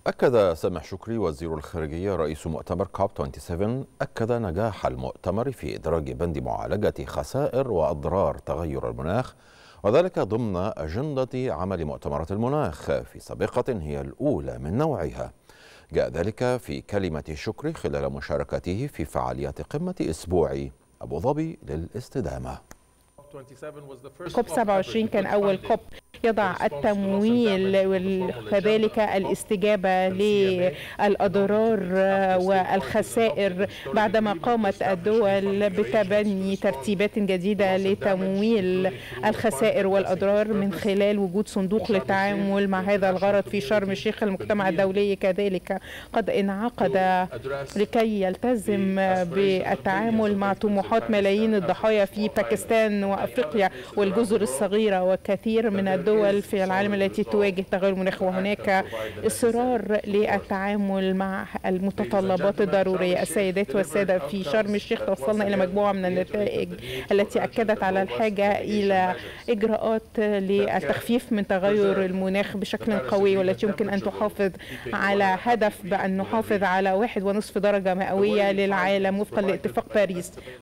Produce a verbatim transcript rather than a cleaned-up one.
أكد سامح شكري وزير الخارجية رئيس مؤتمر كوب سبعة وعشرين أكد نجاح المؤتمر في إدراج بند معالجة خسائر وأضرار تغير المناخ، وذلك ضمن أجندة عمل مؤتمرات المناخ في سابقة هي الأولى من نوعها. جاء ذلك في كلمة شكري خلال مشاركته في فعاليات قمة أسبوع أبو ظبي للاستدامة. كوب سبعة وعشرين كان أول كوب يضع التمويل وكذلك الاستجابة للأضرار والخسائر بعدما قامت الدول بتبني ترتيبات جديدة لتمويل الخسائر والأضرار من خلال وجود صندوق للتعامل مع هذا الغرض في شرم الشيخ. المجتمع الدولي كذلك قد انعقد لكي يلتزم بالتعامل مع طموحات ملايين الضحايا في باكستان وأفريقيا والجزر الصغيرة وكثير من الدول في العالم التي تواجه تغير المناخ، وهناك إصرار للتعامل مع المتطلبات الضرورية. السيدات والسادة، في شرم الشيخ توصلنا إلى مجموعة من النتائج التي أكدت على الحاجة إلى إجراءات للتخفيف من تغير المناخ بشكل قوي، والتي يمكن أن تحافظ على هدف بأن نحافظ على واحد ونصف درجة مئوية للعالم وفقا لاتفاق باريس.